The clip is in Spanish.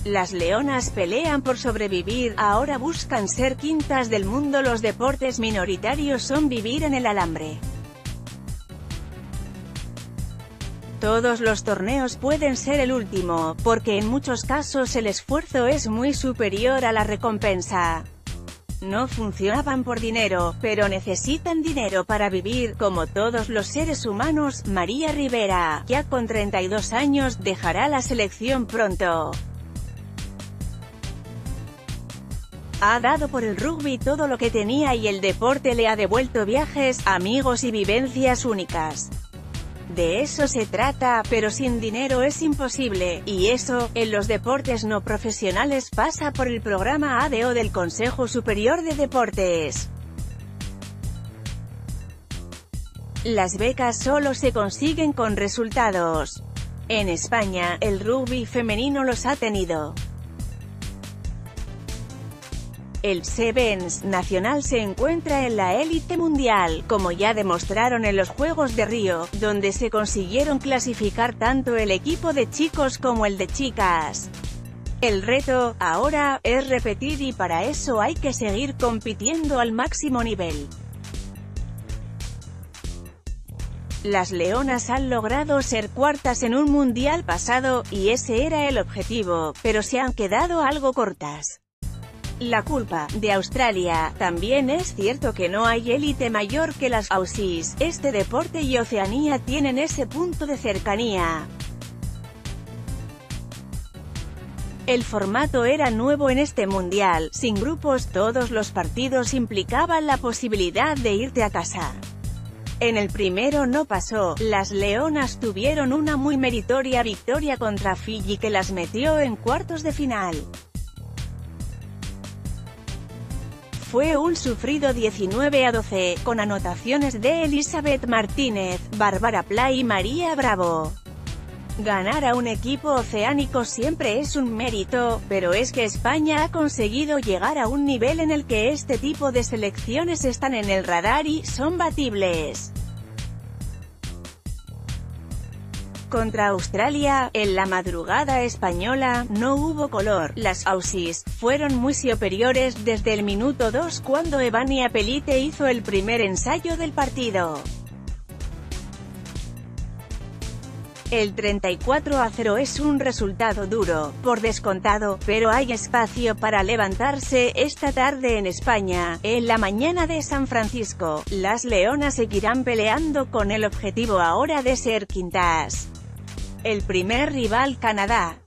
Las leonas pelean por sobrevivir, ahora buscan ser quintas del mundo. Los deportes minoritarios son vivir en el alambre. Todos los torneos pueden ser el último, porque en muchos casos el esfuerzo es muy superior a la recompensa. No funcionaban por dinero, pero necesitan dinero para vivir, como todos los seres humanos. María Rivera, ya con 32 años, dejará la selección pronto. Ha dado por el rugby todo lo que tenía y el deporte le ha devuelto viajes, amigos y vivencias únicas. De eso se trata, pero sin dinero es imposible, y eso, en los deportes no profesionales pasa por el programa ADO del Consejo Superior de Deportes. Las becas solo se consiguen con resultados. En España, el rugby femenino los ha tenido. El Sevens nacional se encuentra en la élite mundial, como ya demostraron en los Juegos de Río, donde se consiguieron clasificar tanto el equipo de chicos como el de chicas. El reto, ahora, es repetir y para eso hay que seguir compitiendo al máximo nivel. Las leonas han logrado ser cuartas en un mundial pasado, y ese era el objetivo, pero se han quedado algo cortas. La culpa, de Australia. También es cierto que no hay élite mayor que las Aussies. Este deporte y Oceanía tienen ese punto de cercanía. El formato era nuevo en este mundial, sin grupos, todos los partidos implicaban la posibilidad de irte a casa. En el primero no pasó, las leonas tuvieron una muy meritoria victoria contra Fiyi que las metió en cuartos de final. Fue un sufrido 19-12, con anotaciones de Elizabeth Martínez, Bárbara Pla y María Bravo. Ganar a un equipo oceánico siempre es un mérito, pero es que España ha conseguido llegar a un nivel en el que este tipo de selecciones están en el radar y son batibles. Contra Australia, en la madrugada española, no hubo color. Las Aussies fueron muy superiores desde el minuto 2 cuando Evania Pelite hizo el primer ensayo del partido. El 34-0 es un resultado duro, por descontado, pero hay espacio para levantarse. Esta tarde en España, en la mañana de San Francisco, las leonas seguirán peleando con el objetivo ahora de ser quintas. El primer rival Canadá.